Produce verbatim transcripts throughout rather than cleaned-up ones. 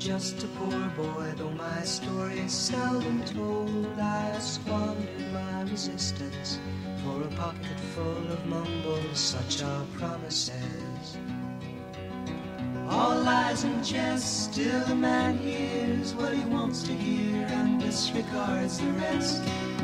just a poor boy, though my story is seldom told. I squandered my resistance for a pocket full of mumbles, such are promises. All lies and jest, still a man hears what he wants to hear and disregards the rest.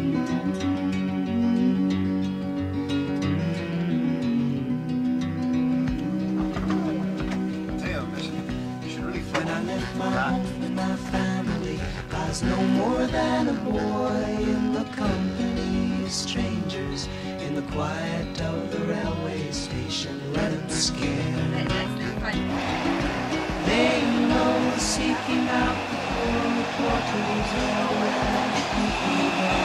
When I left my home and my family, I was no more than a boy in the company of strangers, in the quiet of the railway station, running scared. Laying low, seeking out the poor portals all around the people.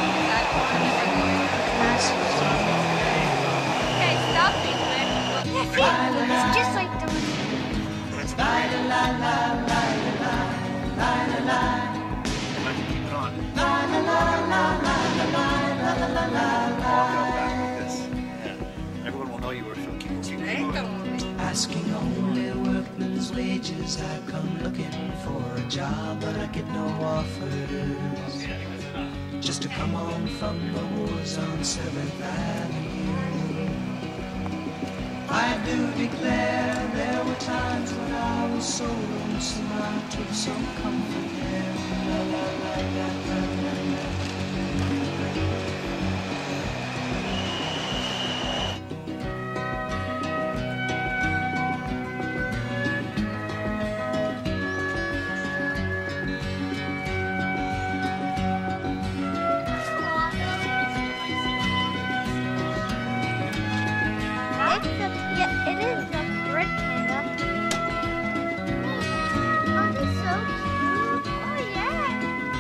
Okay, stop being there. It's just like the La la la la la la la la la. Keep it on. La la la la la la la la la la. Walk out back like this. Yeah. Everyone will know you were from keeping secret. Asking only workmen's wages, I come looking for a job, but I get no offers. Just to come home from the wars on seventh Avenue. I do declare there were times when I was so lonesome I took some comfort there. La, la, la, la, la, la, la. Yeah, it is a brick panda. Oh, he's so cute. Oh, yeah.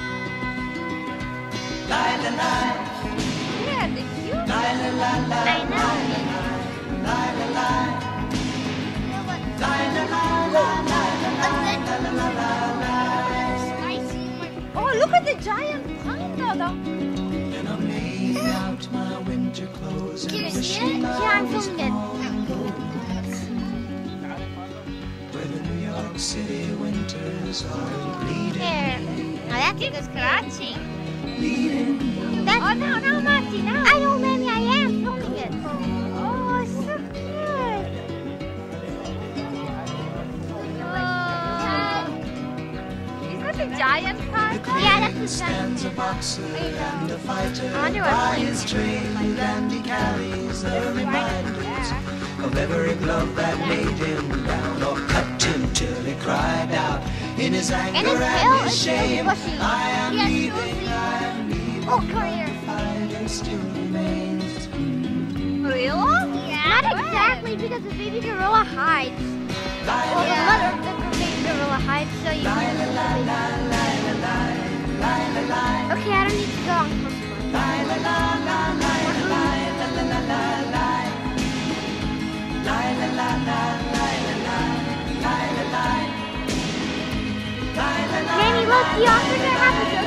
La la la. Yeah, the cute. La la la la. I know. La la la. You know what? La la la la la la la la la la. Spicy. Oh, look at the giant panda. And I'm laying out my winter clothes Can you and see wishing it? Yeah, I I'm was filming it. gone where the New York City winters are bleeding. Here. Now that's a good Scratching. Bleeding. That's, Oh, no, no, Marty, no. I know, Mammy, I am filming it. Oh, it's so good. Oh. Is that a giant panda? Yeah, that's the Stands a giant boxer and a fighter. I wonder what By plane his it trade, and he carries the reminders of every glove that laid him down or cut him till he cried out in his anger And his and tail his is still shame. bushy. I am He has leaving, two I am leaving. Oh, come here. The fighter still remains. Really? Not exactly, because the baby gorilla hides. La Well, la the mother of the baby gorilla hides, so you la can la la la la la la la la. Okay, I don't need to go on close. La la la la la la la la la la la. La la la la la la la la la. La la la. Mammy, look, the officer has a